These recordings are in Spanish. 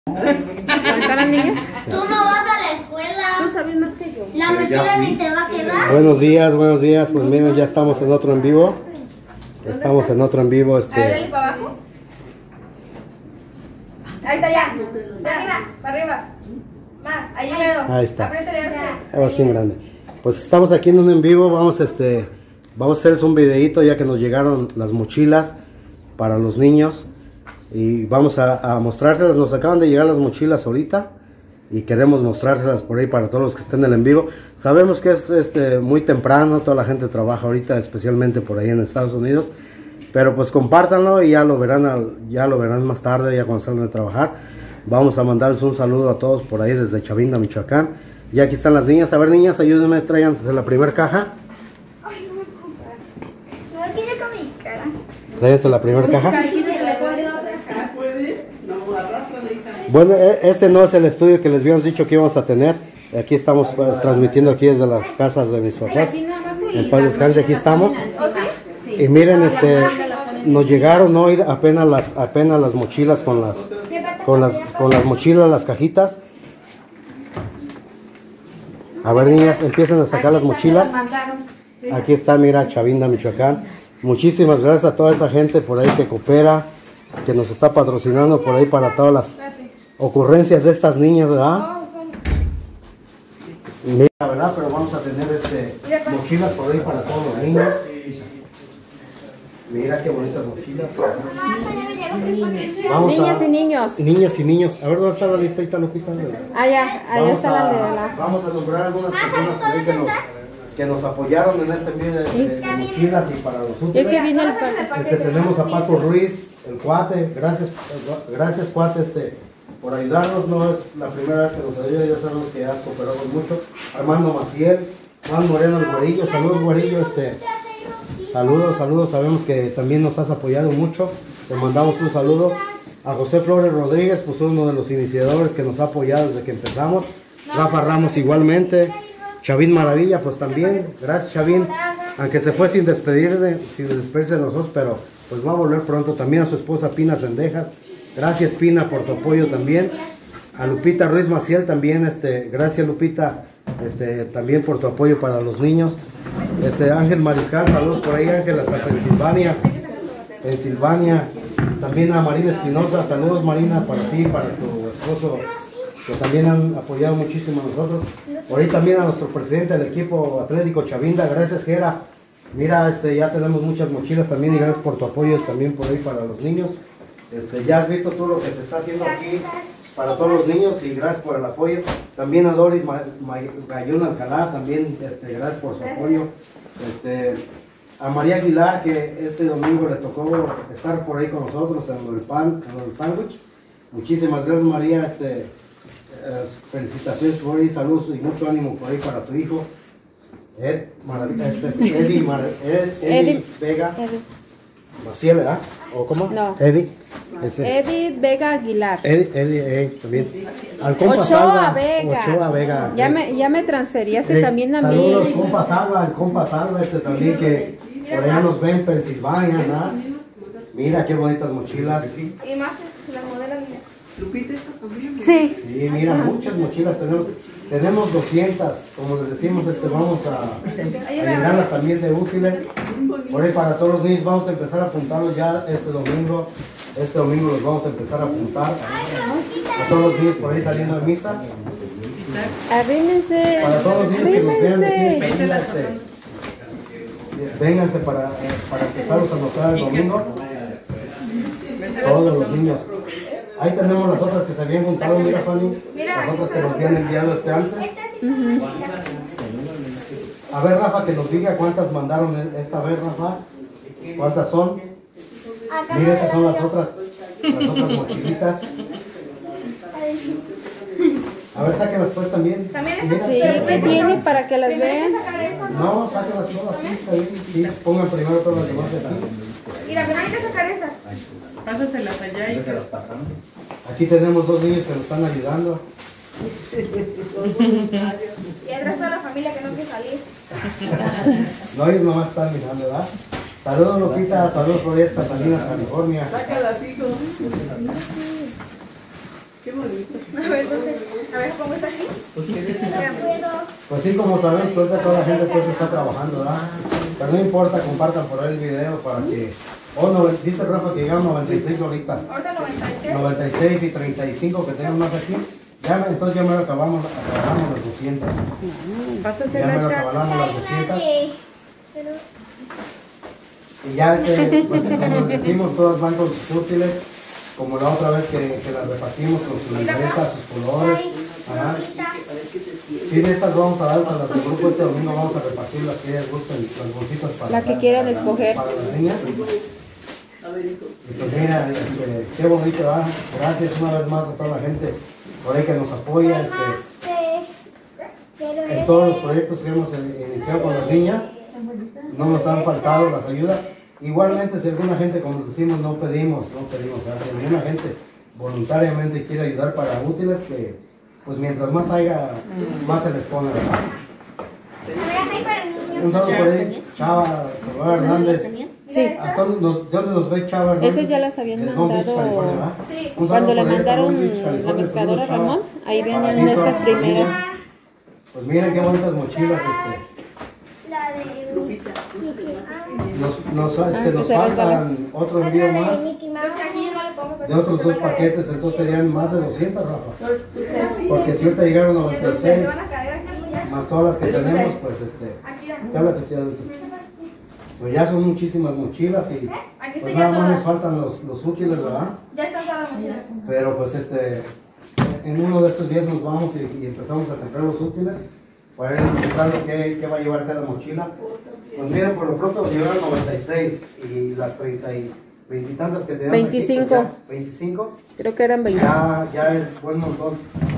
¿Para niños? Tú no vas a la escuela. Tú sabes más que yo. La mochila ni te va a quedar. Buenos días. Pues miren, ya estamos en otro en vivo. Estamos en otro en vivo. A ver, dale para abajo. Ahí está, ya. Para arriba. Ma, ahí mero. Ahí está. Apriétale. Así en grande. Pues estamos aquí en un en vivo. Vamos a hacerles un videito ya que nos llegaron las mochilas para los niños. Y vamos a mostrárselas. Nos acaban de llegar las mochilas ahorita. Y queremos mostrárselas por ahí para todos los que estén en el en vivo. Sabemos que es muy temprano. Toda la gente trabaja ahorita, especialmente por ahí en Estados Unidos. Pero pues compártanlo y ya lo verán más tarde, ya cuando salgan de trabajar. Vamos a mandarles un saludo a todos por ahí desde Chavinda, Michoacán. Y aquí están las niñas. A ver, niñas, ayúdenme, traigan desde la primera caja. Ay, no quiere con mi cara. Tráiganse la primera caja. Bueno, este no es el estudio que les habíamos dicho que íbamos a tener. Aquí estamos transmitiendo aquí desde las casas de mis papás. En paz descanse, aquí estamos. Y miren, nos llegaron hoy apenas las mochilas con las mochilas, las cajitas. A ver, niñas, empiecen a sacar las mochilas. Aquí está, mira, Chavinda, Michoacán. Muchísimas gracias a toda esa gente por ahí que coopera, que nos está patrocinando por ahí para todas las ocurrencias de estas niñas, ¿verdad? Mira, ¿verdad? Pero vamos a tener mochilas por ahí para todos los niños. Mira qué bonitas mochilas. Niñas y niños. Niñas y niños. A ver, ¿dónde está la lista? Ahí está, Lupita. Allá está la de la... Vamos a nombrar algunas personas por ahí que nos apoyaron en este envío de mochilas y para los útiles. Es que vino el paquete. Tenemos a Paco Ruiz, el cuate. Gracias cuate, por ayudarnos. No es la primera vez que nos ayuda, ya sabemos que has cooperado mucho. Armando Maciel, Juan Moreno, el Güerillo. Saludos, Güerillo. Saludos, sabemos que también nos has apoyado mucho. Te mandamos un saludo. A José Flores Rodríguez, pues uno de los iniciadores que nos ha apoyado desde que empezamos. Rafa Ramos igualmente. Chavín Maravilla, pues también. Gracias, Chavín. Aunque se fue sin despedirse de nosotros, pero pues va a volver pronto. También a su esposa Pina Cendejas. Gracias, Pina, por tu apoyo también. A Lupita Ruiz Maciel también, gracias, Lupita, también por tu apoyo para los niños. Ángel Mariscal, saludos por ahí, Ángel, hasta Pensilvania. También a Marina Espinosa, saludos, Marina, para ti, para tu esposo, que también han apoyado muchísimo a nosotros. Por ahí también a nuestro presidente del equipo atlético Chavinda, gracias, Gera. Mira, ya tenemos muchas mochilas también y gracias por tu apoyo también por ahí para los niños. Ya has visto tú lo que se está haciendo aquí para todos los niños y gracias por el apoyo. También a Doris Gallón Alcalá, también gracias por su apoyo. A María Aguilar, que este domingo le tocó estar por ahí con nosotros en el sándwich. Muchísimas gracias, María. Felicitaciones por ahí, saludos y mucho ánimo por ahí para tu hijo. Eddie Vega. Maciel, ¿verdad? ¿O cómo? No. Eddie. Eddie Vega Aguilar. Eddie, también. Al compa Ochoa Salva. Vega. Ya me transferiaste también a mí. Saludos, compa Salva, el compa Salva, también que por allá nos ven en Pensilvania, ¿verdad? Mira qué bonitas mochilas. Y más la modelo mía. Lupita, ¿estás conmigo? Sí. Mira, muchas mochilas tenemos 200, como les decimos, vamos a llenarlas también de útiles. Por ahí para todos los niños vamos a empezar a apuntarlos ya este domingo los vamos a empezar a apuntar a todos los niños por ahí saliendo de misa. Arrímense. Para todos los niños que nos vean de aquí, vénganse para empezarlos a anotar el domingo. Todos los niños. Ahí tenemos las otras que se habían juntado, mira, Fanny. Las otras que nos habían enviado antes. A ver, Rafa, que nos diga cuántas mandaron esta vez, Rafa. ¿Cuántas son? Mira, esas son las otras mochilitas. A ver, sáquenlas pues también. Sí, ¿qué tiene para que las vean? No, sáquenlas todas aquí, sí, pongan primero todas las demás aquí. Mira, pero hay que sacar esas. Pásaselas allá y te las pasamos. Aquí tenemos dos niños que nos están ayudando. Y el resto de la familia que no quiere salir. No, ellos nomás están mirando, ¿verdad? Saludos, Lupita, saludos por esta Salinas, California. Sácala así como... Qué bonito. A ver, ¿dónde? A ver, ¿cómo está aquí? Pues sí, No puedo. Pues sí, como sabemos, pues ahorita toda la gente pues está trabajando, ¿verdad? Pero no importa, compartan por ahí el video para que... Oh, no, dice Rafa que llegaron 96 ahorita. Ahorita 96. 96 y 35 que tenemos más aquí. Ya, entonces ya me lo acabamos las 200. Ya me lo acabamos las 200. Pero Y ya pues, como les decimos, todas van con sus útiles. Como la otra vez que las repartimos con sus libretas, sus colores. Ajá. Sí, de estas vamos a dar a las del grupo este domingo, vamos a repartir las que les gusten, las bolsitas para La que quieran escoger. para las niñas. A ver, hijo. Y pues mira, qué bonito, ¿verdad? Gracias una vez más a toda la gente por ahí que nos apoya en todos los proyectos que hemos iniciado con las niñas. No nos han faltado las ayudas. Igualmente, si alguna gente, como les decimos, no pedimos, ¿verdad? Si alguna gente voluntariamente quiere ayudar para útiles, que pues mientras más haya, más se les pone, ¿verdad? Un saludo por ahí, Chava, Salvador Hernández. Sí. ¿Hasta dónde nos ve Chava Hernández? Esas ya las habían De Long Beach, mandado. California, ¿verdad? Sí. Un saludo Cuando le por ahí hasta Long mandaron Beach, la California. mezcladora Saludos, Chava. Ramón, ahí Para venían ti, estas para primeras. niños. Pues miren qué bonitas mochilas, la de Lupita. nos pues se faltan otro envío otra más de Mickey Entonces Mouse. aquí no le podemos de otros dos paquetes, entonces serían más de 200, Rafa. Porque si ahorita llegaron Y entonces 96, le van a caer aquí ya. más todas las que tenemos, pues Aquí ya. ¿qué habla, tía Dulce? Pues ya son muchísimas mochilas y Aquí pues está nada ya más nos todas. faltan los útiles, ¿verdad? Ya están todas las mochilas. Pero pues en uno de estos días nos vamos y empezamos a comprar los útiles para ir pensando qué va a llevar cada mochila. Pues miren, por lo pronto llegaron 96 y las 30 y 20 y tantas que tenemos 25. aquí, pues ya, 25, Creo que eran 20. ya es buen montón.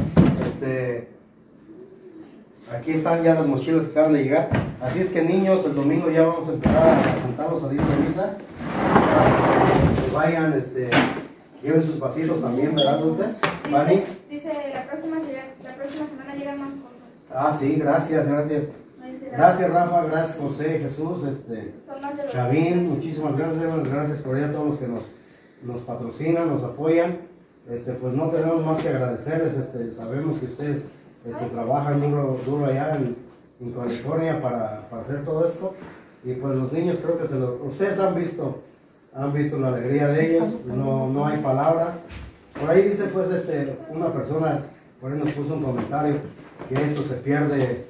Aquí están ya las mochilas que acaban de llegar. Así es que niños, el domingo ya vamos a empezar a juntarlos a ir de misa. Para que vayan, lleven sus vasitos también, ¿verdad, Dulce? ¿Vani? Dice la próxima semana llegan más cosas. Ah, sí, gracias. No dice la- Gracias, Rafa, gracias, José, Jesús, Son más de 200. Chavín, muchísimas gracias por ahí a todos los que nos patrocinan, nos apoyan. Pues no tenemos más que agradecerles, sabemos que ustedes trabajan duro allá en California para hacer todo esto. Y pues los niños creo que ustedes han visto la alegría de ellos, no hay palabras. Por ahí dice pues una persona, por ahí nos puso un comentario, que esto se pierde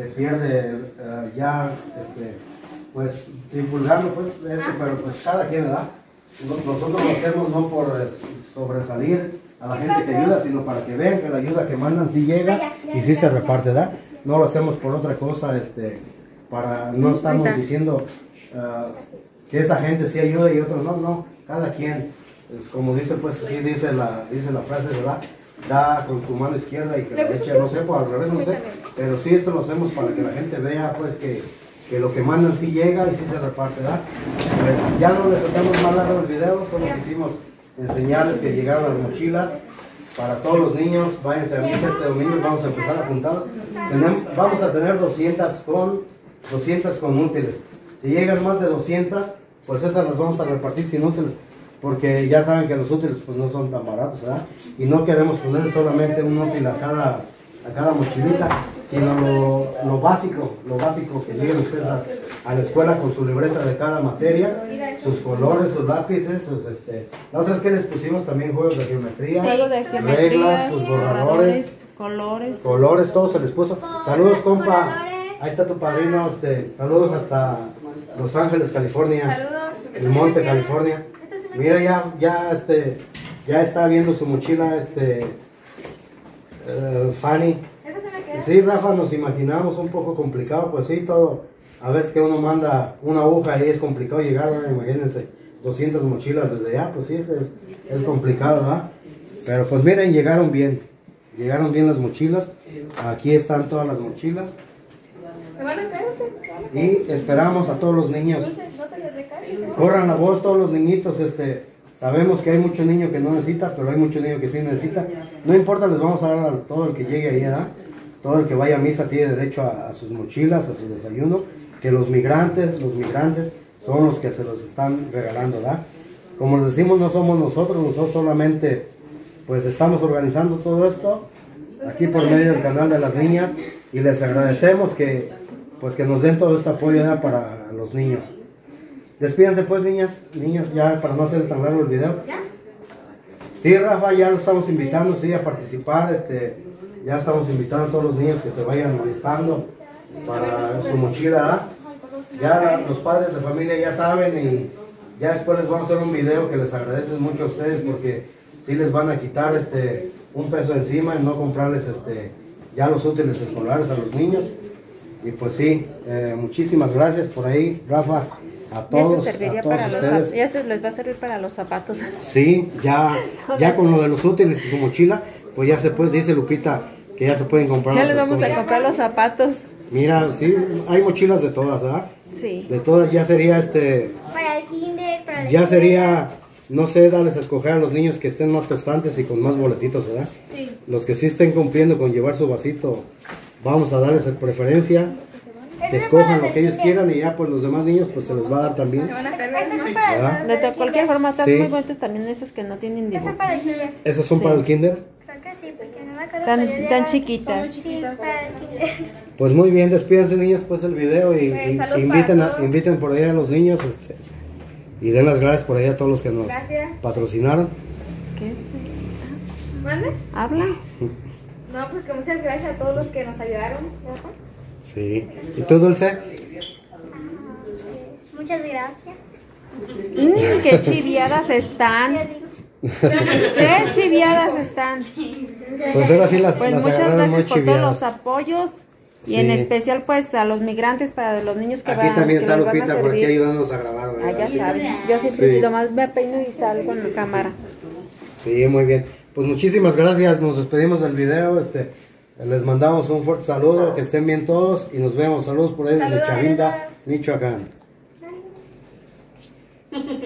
ya, pues divulgando pues eso, pero pues cada quien, ¿verdad? Nosotros lo hacemos no por sobresalir a la gente que ayuda, sino para que vean que la ayuda que mandan sí llega y sí se reparte, ¿verdad? No lo hacemos por otra cosa, no estamos diciendo que esa gente sí ayuda y otros no, cada quien, es como dice pues, sí dice la frase, ¿verdad? Da con tu mano izquierda y que la derecha, no sé, pues al revés, no sé, pero sí esto lo hacemos para que la gente vea pues que lo que mandan sí llega y sí se reparte, ¿verdad? Pues ya no les hacemos más largo el video, solo quisimos enseñarles que llegaron las mochilas para todos los niños. Váyanse a misa este domingo y vamos a empezar a juntarlos. Vamos a tener 200 con útiles. Si llegan más de 200, pues esas las vamos a repartir sin útiles, porque ya saben que los útiles pues no son tan baratos, ¿verdad? Y no queremos poner solamente un útil a cada mochilita, sino lo básico que lleguen ustedes a la escuela con su libreta de cada materia, sus colores, sus lápices, la otra es que les pusimos también juegos de geometría, Juegos de geometría, reglas, sus borradores, colores. todo se les puso. Saludos, compa, ahí está tu padrino, saludos hasta Los Ángeles, California, Saludos. el Monte, California. Mira, ya está viendo su mochila, Fanny. Esta se me queda. Sí, Rafa, nos imaginamos un poco complicado, pues sí, todo. A veces que uno manda una aguja y es complicado llegar, ¿verdad? Imagínense, 200 mochilas desde allá, pues sí, es complicado, ¿verdad? Pero pues miren, llegaron bien las mochilas. Aquí están todas las mochilas. ¿Me van a caer? Y esperamos a todos los niños. No te les recae. Corran la voz todos los niñitos, sabemos que hay muchos niños que no necesitan, pero hay muchos niños que sí necesitan. No importa, les vamos a dar a todo el que llegue ahí, ¿verdad? Todo el que vaya a misa tiene derecho a sus mochilas, a su desayuno, que los migrantes son los que se los están regalando, ¿verdad? Como les decimos, no somos nosotros solamente pues estamos organizando todo esto aquí por medio del canal de las niñas y les agradecemos que pues que nos den todo este apoyo, ¿verdad?, para los niños. Despídanse pues, niñas, ya para no hacer tan largo el video. Sí, Rafa, ya los estamos invitando, sí, a participar, ya estamos invitando a todos los niños que se vayan alistando para su mochila, ¿verdad? Ya los padres de familia ya saben y ya después les vamos a hacer un video que les agradecen mucho a ustedes porque sí les van a quitar un peso encima y no comprarles ya los útiles escolares a los niños. Y pues sí, muchísimas gracias por ahí, Rafa, a todos, serviría a todos para ustedes. ya se les va a servir para los zapatos. Sí, ya con lo de los útiles y su mochila, pues ya se puede, dice Lupita, que ya se pueden comprar Ya les otras vamos a cosas. comprar los zapatos. Mira, sí, hay mochilas de todas, ¿verdad? Sí. De todas ya sería Para el kinder, para la ya escuela. sería, no sé, darles a escoger a los niños que estén más constantes y con más boletitos, ¿verdad? Sí. Los que sí estén cumpliendo con llevar su vasito, vamos a darles preferencia, que escojan lo que ellos quieran y ya pues los demás niños pues se les va a dar también. ¿Me van a hacer Estos son ver? para ¿verdad? los De del cualquier kinder. forma, están Sí. muy bonitos también esos que no tienen Estos dibujo. son para el kinder. ¿Esos son Sí. para el kinder? Creo que sí, porque no me acuerdo. Tan, pero yo tan ya- chiquitas. Sí, para el kinder. Pues muy bien, despídense niños pues el video y, Pues, y saludos inviten, para todos. inviten por ahí a los niños y den las gracias por ahí a todos los que nos Gracias. patrocinaron. ¿Qué es? ¿Mande? ¿Habla? No, pues que muchas gracias a todos los que nos ayudaron. Sí. ¿Y tú, Dulce? Muchas gracias. ¡Qué chiviadas están! Ya digo. ¡Qué chiviadas están! Pues ahora sí las Pues las muchas agarraron muy gracias por todos los chiviadas. apoyos y Sí. en especial pues a los migrantes, para los niños que Aquí van, también que está les van a Lupita por aquí servir. ayudándonos a grabar, Ah, ¿verdad? ya saben, yo siempre Sí. nomás me peino y salgo en la cámara. Sí, muy bien. Pues muchísimas gracias, nos despedimos del video, les mandamos un fuerte saludo, que estén bien todos y nos vemos. Saludos por ahí desde Saludos. Chavinda, Michoacán.